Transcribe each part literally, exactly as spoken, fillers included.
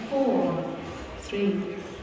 four, three.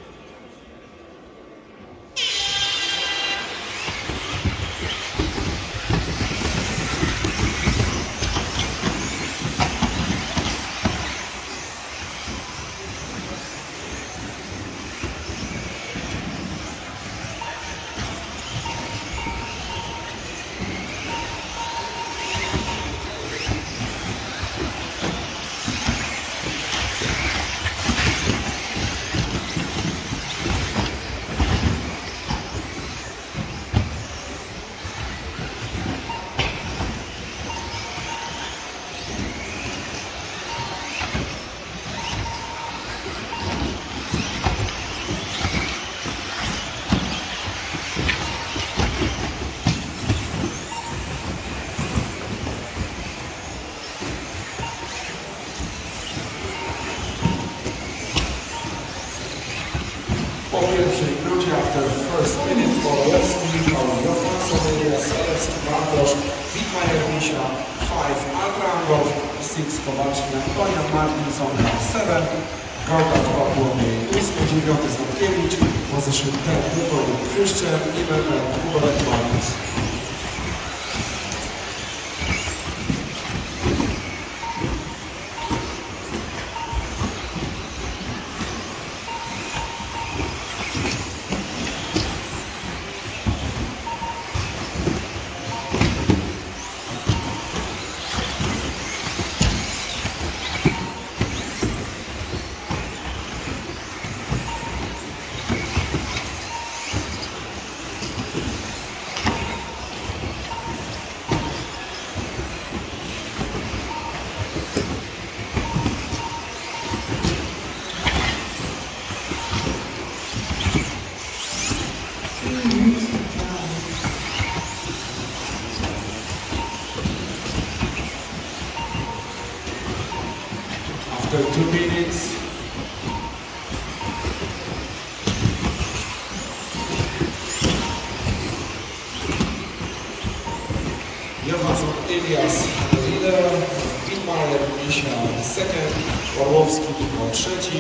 Po pierwszej krócie, after first minute for Lewski, Michał Johansson, Elias Zalewski, Bartosz, Wittmeier, Misha, five, Altrangov, six, Kowalczyk, Antonia, Martinson, seven, Gałka, dwa, Płomiej, ósmy, dziewiąty, Stankiewicz, position ten, Bukowic, Christian, eleven, Kubelek, Marcus. After two minutes, Johansson, Elias, leader, Wittmeier, Misha, second, Orłowski, Michał, trzeci.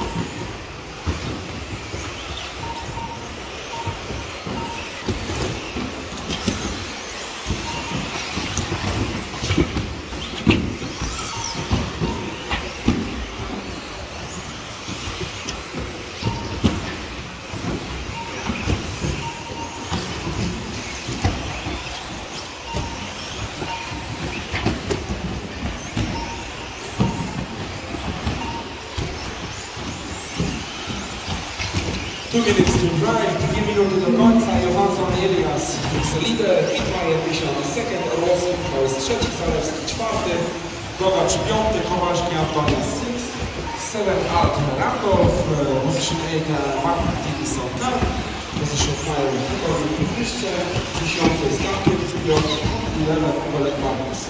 Two minutes to drive, dwie minuty do końca, Johansson, Elias jest lider, Wittmeier, Misha second, Orłowski, Michał jest trzeci, Zalewski czwarty, Gogacz piąty, Kowalski, Antonia six, seven, Altrangov, position eight, Martinson, position five, Bukowic, Christian, dziesiąty, Stankiewicz, Piotr, eleven, Kubelek, Marcus.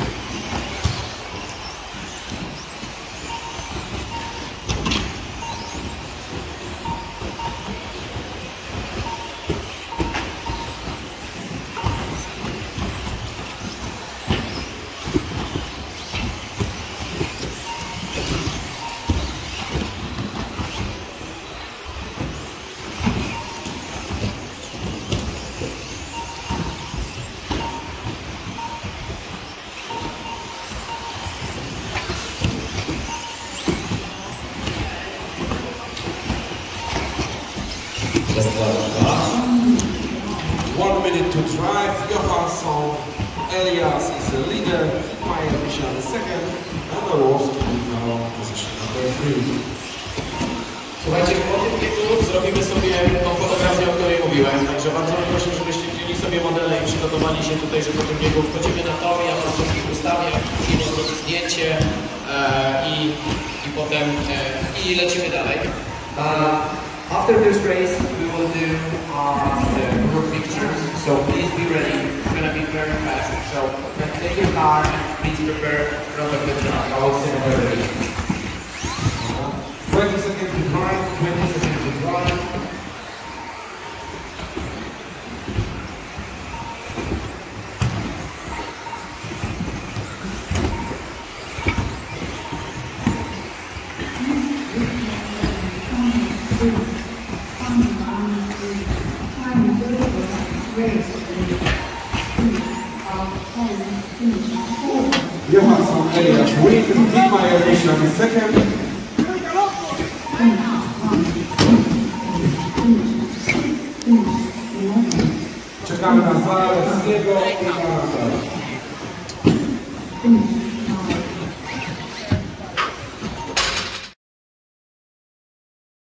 One minute to drive, Johansson, Elias is the leader, Wittmeier, Misha the second, and Orłowski now position number three. Słuchajcie, po tym biegu zrobimy sobie tą fotografię, o której mówiłem, także bardzo proszę, żebyście wzięli sobie modele i przygotowali się tutaj, że po tym biegu wchodzimy na tor, ja was wszystkich ustawię, musimy zrobić zdjęcie e, i, i potem e, i lecimy dalej. Uh, After this race, we will do uh, the group pictures, so please be ready. It's going to be very fast. So take your time and please prepare front of the truck. I will send it ready. twenty seconds to drive, twenty seconds to drive. Mm-hmm. Time deliver race of ten finish four. Johansson Elias win, Dietmeier Michał second. Czekamy na Zalewskiego i na